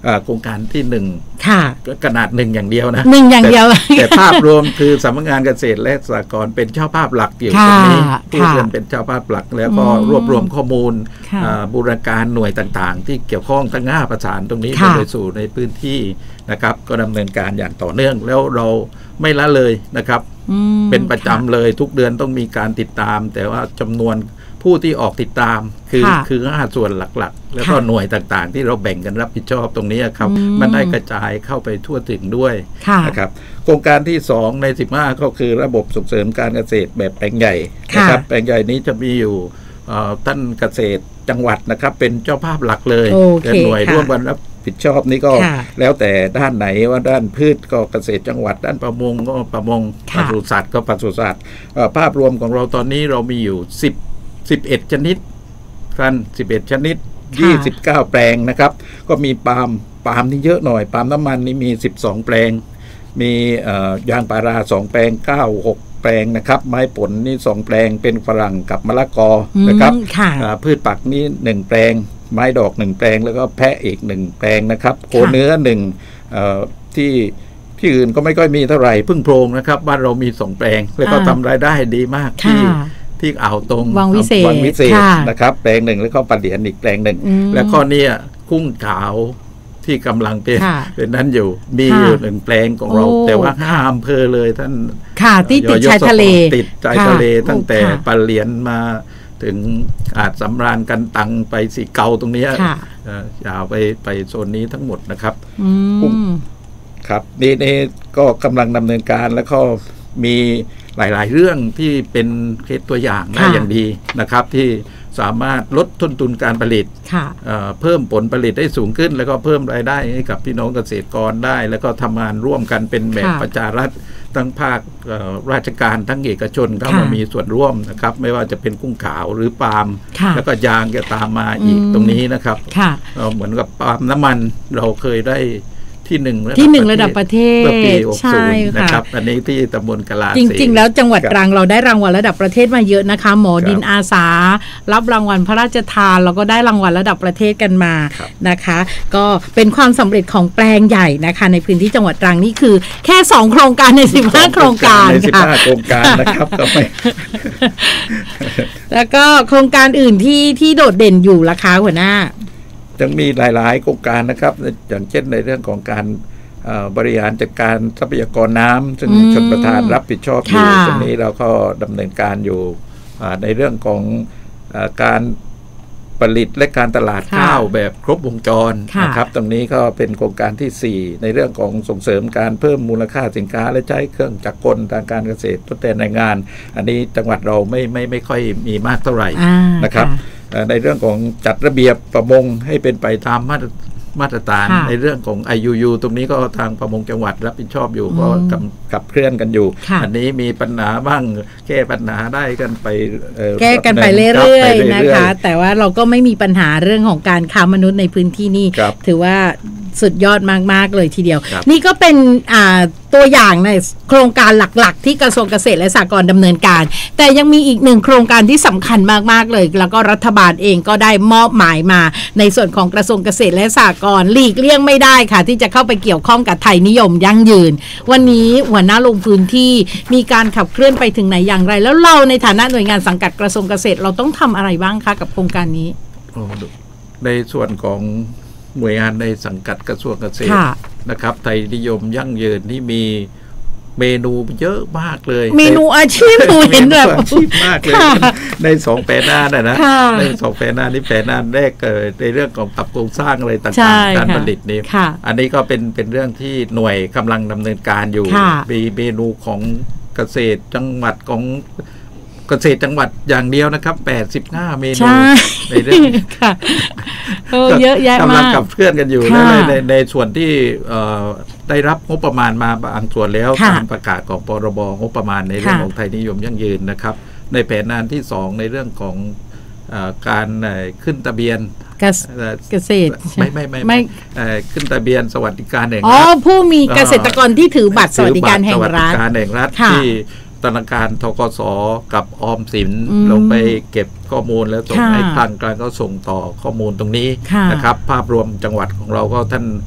[SPEAKER 2] โครงการที่หนึ่งขนาดหนึ่งอย่างเดียวนะ
[SPEAKER 1] หนึ่งอย่างเดียว
[SPEAKER 2] แต่ภาพรวมคือสำนักงานเกษตรและสหกรณ์เป็นเจ้าภาพหลักอยู่ตรงนี้ผู้เรียนเป็นเจ้าภาพหลักแล้วก็รวบรวมข้อมูลบูรณาการหน่วยต่างๆที่เกี่ยวข้องทั้งห้าประสานตรงนี้ไปสู่ในพื้นที่นะครับก็ดำเนินการอย่างต่อเนื่องแล้วเราไม่ละเลยนะครับเป็นประจำเลยทุกเดือนต้องมีการติดตามแต่ว่าจำนวนผู้ที่ออกติดตามคือคือห้าส่วนหลักๆแล้วก็หน่วยต่างๆที่เราแบ่งกันรับผิดชอบตรงนี้ครับมันได้กระจายเข้าไปทั่วถึงด้วยนะครับโครงการที่สองในสิบห้าก็คือระบบส่งเสริมการเกษตรแบบแปลงใหญ่นะครับแปลงใหญ่นี้จะมีอยู่ท่านเกษตรจังหวัดนะครับเป็นเจ้าภาพหลักเลยเป็นหน่วยร่วมกันรับผิดชอบนี่ก็แล้วแต่ด้านไหนว่าด้านพืชก็เกษตรจังหวัดด้านประมงก็ประมงปศุสัตว์ก็ปศุสัตว์ภาพรวมของเราตอนนี้เรามีอยู่สิบ สิบเอ็ดชนิดท่านสิบเอ็ดชนิดยี่สิบเก้าแปลงนะครับก็มีปาล์มปาล์มนี่เยอะหน่อยปาล์มน้ำมันนี่มีสิบสองแปลงมียางพาราสองแปลงเก้า หกแปลงนะครับไม้ผลนี่สองแปลงเป็นฝรั่งกับมะละกอนะครับพืชผักนี่หนึ่งแปลงไม้ดอกหนึ่งแปลงแล้วก็แพะอีกหนึ่งแปลงนะครับโคเนื้อหนึ่งที่ที่อื่นก็ไม่ค่อยมีเท่าไหร่พึ่งโพรงนะครับบ้านเรามีสองแปลงแล้วก็ทำรายได้ดีมากที่ที่อ่าวตรง
[SPEAKER 1] วังวิเศษ
[SPEAKER 2] วังวิเศษนะครับแปลงหนึ่งแล้วก็ปลาเหลียนอีกแปลงหนึ่งแล้วก็เนี่ยกุ้งขาวที่กำลังเป็นเป็นนั้นอยู่มีอยู่หนึ่งแปลงของเราแต่ว่าห้าอำเภอเลยท่าน
[SPEAKER 1] ค่ะที่ติดชายทะเล
[SPEAKER 2] ติดชายทะเลตั้งแต่ปลาเหลียนมาถึงอาจสำราญกันตังไปสีเกาตรงนี้ยาวไปไปโซนนี้ทั้งหมดนะครับครับนี่นี่ก็กำลังดำเนินการแล้วก็มีหลายๆเรื่องที่เป็นเคสตัวอย่างได้อย่างดีนะครับที่สามารถลดต้นทุนการผลิตเพิ่มผลผลิตได้สูงขึ้นแล้วก็เพิ่มรายได้ให้กับพี่น้องเกษตรกรได้แล้วก็ทำงานร่วมกันเป็นแบบประชารัฐทั้งภาคราชการทั้งเอกชนเข้ามามีส่วนร่วมนะครับไม่ว่าจะเป็นกุ้งขาวหรือปาล์มแล้วก็ยางจะตามมาอีกตรงนี้นะครับเหมือนกับปาล์มน้ำมันเราเคยได้ที่หนึ่ง
[SPEAKER 1] ที่หนึ่งระดับประเทศ
[SPEAKER 2] ใช่ค่ะนะครับอันนี้ที่ตำบลกะลา
[SPEAKER 1] จริงๆแล้วจังหวัดตรังเราได้รางวัลระดับประเทศมาเยอะนะคะหมอดินอาสารับรางวัลพระราชทานแล้วก็ได้รางวัลระดับประเทศกันมานะคะก็เป็นความสำเร็จของแปลงใหญ่นะคะในพื้นที่จังหวัดตรังนี่คือแค่สองโครงการในสิบห้าโครงการ
[SPEAKER 2] ในสิบห้าโครงการนะครับก็ไม่
[SPEAKER 1] แล้วก็โครงการอื่นที่ที่โดดเด่นอยู่ราคาหัวหน้า
[SPEAKER 2] ยังมีหลายๆโครงการนะครับอย่างเช่นในเรื่องของการบริหารจัดการทรัพยากรน้ำซึ่งชนประทานรับผิดชอบอยู่ตรงนี้เราก็ดำเนินการอยู่ในเรื่องของการผลิตและการตลาดข้าวแบบครบวงจรนะครับตรงนี้ก็เป็นโครงการที่สี่ในเรื่องของส่งเสริมการเพิ่มมูลค่าสินค้าและใช้เครื่องจักรกลทางการเกษตรทดแทนแรงงานอันนี้จังหวัดเราไม่ไม่ไม่ค่อยมีมากเท่าไหร่นะครับในเรื่องของจัดระเบียบประมงให้เป็นไปตามมาตรมาตรฐานในเรื่องของ ไอ ยู ยู ตรงนี้ก็ทางประมงจังหวัดรับผิดชอบอยู่ก็ขับเคลื่อนกันอยู่อันนี้มีปัญหาบ้างแก้ปัญหาได้กันไป
[SPEAKER 1] แก้กันไปเรื่อยๆนะคะแต่ว่าเราก็ไม่มีปัญหาเรื่องของการค้ามนุษย์ในพื้นที่นี่ถือว่าสุดยอดมากๆเลยทีเดียวนี่ก็เป็นตัวอย่างในโครงการหลักๆที่กระทรวงเกษตรและสหกรณ์ดำเนินการแต่ยังมีอีกหนึ่งโครงการที่สำคัญมากๆเลยแล้วก็รัฐบาลเองก็ได้มอบหมายมาในส่วนของกระทรวงเกษตรและสหกรณ์หลีกเลี่ยงไม่ได้ค่ะที่จะเข้าไปเกี่ยวข้องกับไทยนิยมยั่งยืนวันนี้หัวหน้าลงพื้นที่มีการขับเคลื่อนไปถึงไหนอย่างไรแล้วเราในฐานะหน่วยงานสังกัดกระทรวงเกษตรเราต้องทำอะไรบ้างคะกับโครงการนี้
[SPEAKER 2] ในส่วนของหน่วยงานในสังกัดกระทรวงเกษตรนะครับไทยนิยมยั่งยืนที่มีเมนูเยอะมากเลย
[SPEAKER 1] เมนูอาชีพหนูเห็นแบบ
[SPEAKER 2] อาชีพมากเลยในสองแปลหน้านะนะในสองแปลหน้านี้แปลหน้าแรกเกิดในเรื่องของปรับโครงสร้างอะไรต่างๆการผลิตนี้อันนี้ก็เป็นเป็นเรื่องที่หน่วยกำลังดำเนินการอยู่มีเมนูของเกษตรจังหวัดของเกษตรจังหวัดอย่างเดียวนะครับแปดสิบห้าเมนูในเรื่อง
[SPEAKER 1] ค่ะเยอะแยะมาก
[SPEAKER 2] กำลังกับเพื่อนกันอยู่ในในในส่วนที่ได้รับงบประมาณมาบางส่วนแล้วตามประกาศของพรบงบประมาณในเรื่องของไทยนิยมยั่งยืนนะครับในแผนงานที่สองในเรื่องของการขึ้นทะเบียน
[SPEAKER 1] เกษตร
[SPEAKER 2] ไม่ไม่ไม่ไม่ขึ้นทะเบียนสวัสดิการแห่งรัฐ
[SPEAKER 1] อ๋อผู้มีเกษตรกรที่ถือบัตรสวัสดิการแห่งรัฐ
[SPEAKER 2] ที่ธนาคารธกส.กับออมสินลงไปเก็บข้อมูลแล้วส่งให้ทางการก็ส่งต่อข้อมูลตรงนี้นะครับภาพรวมจังหวัดของเราก็ท่าน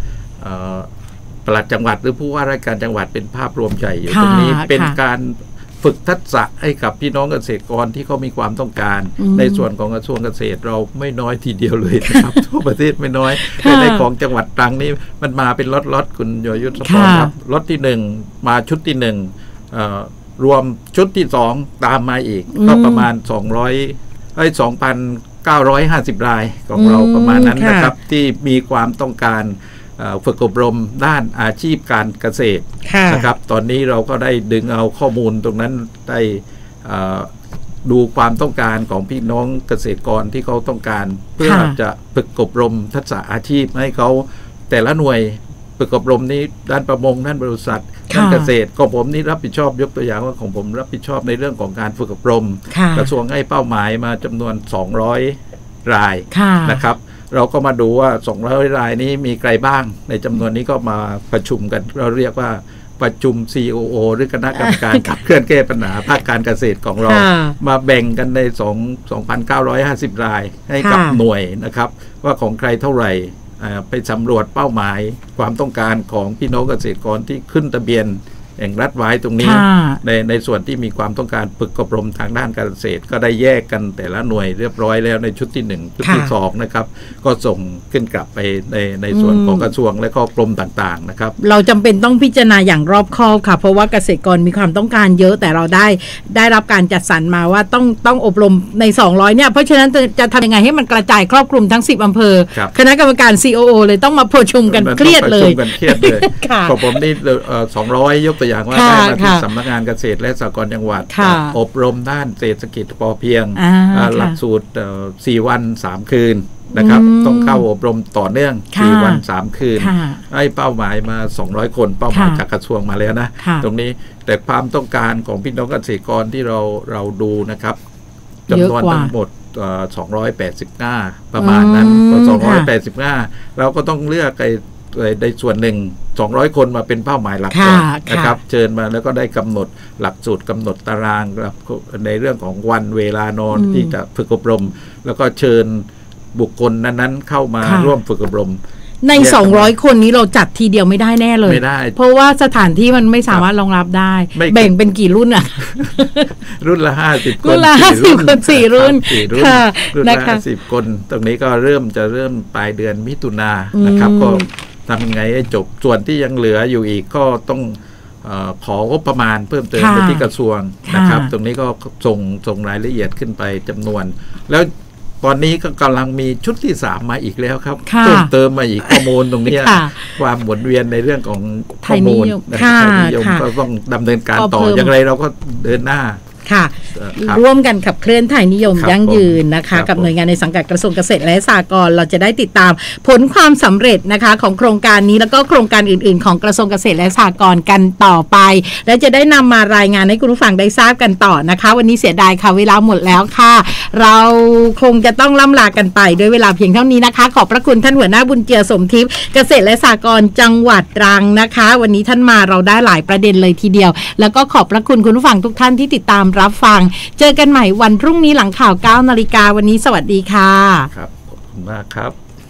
[SPEAKER 2] ปลัดจังหวัดหรือผู้ว่าราชการจังหวัดเป็นภาพรวมใหญ่อยู่ตรงนี้เป็นการฝึกทักษะให้กับพี่น้องเกษตรกรที่เขามีความต้องการในส่วนของกระทรวงเกษตรเราไม่น้อยทีเดียวเลยนะครับ ทั่วประเทศไม่น้อยแต่ในของจังหวัดตรังนี่มันมาเป็นล็อตๆคุณยยุทธพรครับล็อตที่หนึ่งมาชุดที่หนึ่งรวมชุดที่สองตามมาอีกก็ประมาณสองร้อยไอ้สองพันเก้าร้อยห้าสิบรายของเราประมาณนั้นนะครับที่มีความต้องการฝึกอบรมด้านอาชีพการเกษตรนะครับตอนนี้เราก็ได้ดึงเอาข้อมูลตรงนั้นได้ดูความต้องการของพี่น้องเกษตรกรที่เขาต้องการเพื่อจะฝึกอบรมทักษะอาชีพให้เขาแต่ละหน่วยฝึกอบรมนี้ด้านประมงด้านบริษัทด้านเกษตรของผมนี่รับผิดชอบยกตัวอย่างว่าของผมรับผิดชอบในเรื่องของการฝึกอบรมกระทรวงให้เป้าหมายมาจำนวนสองร้อยรายนะครับเราก็มาดูว่าสองร้อยรายนี้มีใครบ้างในจำนวนนี้ก็มาประชุมกันเราเรียกว่าประชุม ซี โอ โอ หรือคณะกรรมการขับเคลื่อนแก้ปัญหาภาคการเกษตรของเรามาแบ่งกันในสองพันเก้าร้อยห้าสิบรายให้กับหน่วยนะครับว่าของใครเท่าไหร่ไปสำรวจเป้าหมายความต้องการของพี่น้องเกษตรกรที่ขึ้นทะเบียนแห่งรัฐไว้ตรงนี้ในในส่วนที่มีความต้องการฝึกอบรมทางด้านการเกษตรก็ได้แยกกันแต่ละหน่วยเรียบร้อยแล้วในชุดที่หนึ่งชุดที่สองนะครับก็ส่งขึ้นกลับไปในในส่วนของกระทรวงและก็กรมต่างๆนะครับ
[SPEAKER 1] เราจำเป็นต้องพิจารณาอย่างรอบคอบค่ะเพราะว่าเกษตรกรมีความต้องการเยอะแต่เราได้ได้รับการจัดสรรมาว่าต้องต้องอบรมในสองร้อยเนี่ยเพราะฉะนั้นจะจะทำยังไงให้มันกระจายครอบคลุมทั้งสิบอำเภอคณะกรรมการ ซี โอ โอ เลยต้องมาประชุมกันเครียดเลย
[SPEAKER 2] ของผมนี่สองร้อยยกตัวอย่างว่าได้มาที่สำนักงานเกษตรและสหกรณ์จังหวัดอบรมด้านเศรษฐกิจพอเพียงหลักสูตรสี่วันสามคืนนะครับต้องเข้าอบรมต่อเนื่องสี่วันสามคืนให้เป้าหมายมาสองร้อยคนเป้าหมายจากกระทรวงมาแล้วนะตรงนี้แต่ความต้องการของพี่น้องเกษตรกรที่เราเราดูนะครับจำนวนทั้งหมดสองร้อยแปดสิบห้าประมาณนั้นสองร้อยแปดสิบห้าเราก็ต้องเลือกไอ้ในส่วนหนึ่งสองร้อยคนมาเป็นเป้าหมายหลักก่อนนะครับเชิญมาแล้วก็ได้กำหนดหลักสูตรกำหนดตารางในเรื่องของวันเวลานอนที่จะฝึกอบรมแล้วก็เชิญบุคคลนั้นๆเข้ามาร่วมฝึกอบรม
[SPEAKER 1] ในสองร้อยคนนี้เราจัดทีเดียวไม่ได้แน่เลยไม่ได้เพราะว่าสถานที่มันไม่สามารถรองรับได้แบ่งเป็นกี่รุ่นอ่ะ
[SPEAKER 2] รุ่นละห้าสิบคน
[SPEAKER 1] รุ่นละห้าสิบคนสี่รุ่น
[SPEAKER 2] ค่ะรุ่นละห้าสิบคนตรงนี้ก็เริ่มจะเริ่มปลายเดือนมิถุนายนนะครับก็ทำยังไงให้จบส่วนที่ยังเหลืออยู่อีกก็ต้องเอ่อของบประมาณเพิ่มเติมไปที่กระทรวงนะครับตรงนี้ก็ส่งส่งรายละเอียดขึ้นไปจำนวนแล้วตอนนี้ก็กำลังมีชุดที่สามมาอีกแล้วครับเพิ่มเติมมาอีกข้อมูลตรงนี้ความหมุนเวียนในเรื่องของข้อมูลไทยนิยมก็ต้องดำเนินการต่ออย่างไรเราก็เดินหน้า
[SPEAKER 1] ค่ะร่วมกันขับเคลื่อนไทยนิยมยั่งยืนนะคะกับหน่วยงานในสังกัดกระทรวงเกษตรและสหกรณ์เราจะได้ติดตามผลความสำเร็จนะคะของโครงการนี้แล้วก็โครงการอื่นๆของกระทรวงเกษตรและสหกรณ์กันต่อไปและจะได้นำมารายงานให้คุณผู้ฟังได้ทราบกันต่อนะคะวันนี้เสียดายค่ะเวลาหมดแล้วค่ะเราคงจะต้องล่ำลากันไปด้วยเวลาเพียงเท่านี้นะคะขอบพระคุณท่านหัวหน้าบุญเจือสมทิพย์เกษตรและสหกรณ์จังหวัดตรังนะคะวันนี้ท่านมาเราได้หลายประเด็นเลยทีเดียวแล้วก็ขอบพระคุณคุณผู้ฟังทุกท่านที่ติดตามรับฟังเจอกันใหม่วันพรุ่งนี้หลังข่าว เก้านาฬิกา วันนี้สวัสดีค่ะ
[SPEAKER 2] ครับขอบคุณมากครับ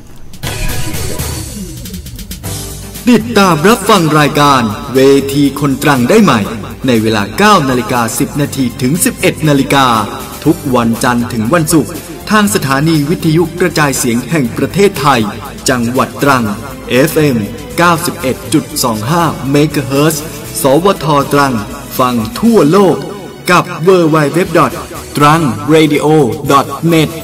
[SPEAKER 3] ติดตามรับฟังรายการเวทีคนตรังได้ใหม่ในเวลา เก้านาฬิกาสิบนาทีถึง สิบเอ็ดนาฬิกาทุกวันจันทร์ถึงวันศุกร์ทางสถานีวิทยุกระจายเสียงแห่งประเทศไทยจังหวัดตรัง เอฟ เอ็ม เก้าสิบเอ็ดจุดสองห้า เมกะเฮิรตซ์ สวทตรังฟังทั่วโลกกับ ดับเบิลยู ดับเบิลยู ดับเบิลยู ดอท ตรังเรดิโอ ดอท เน็ต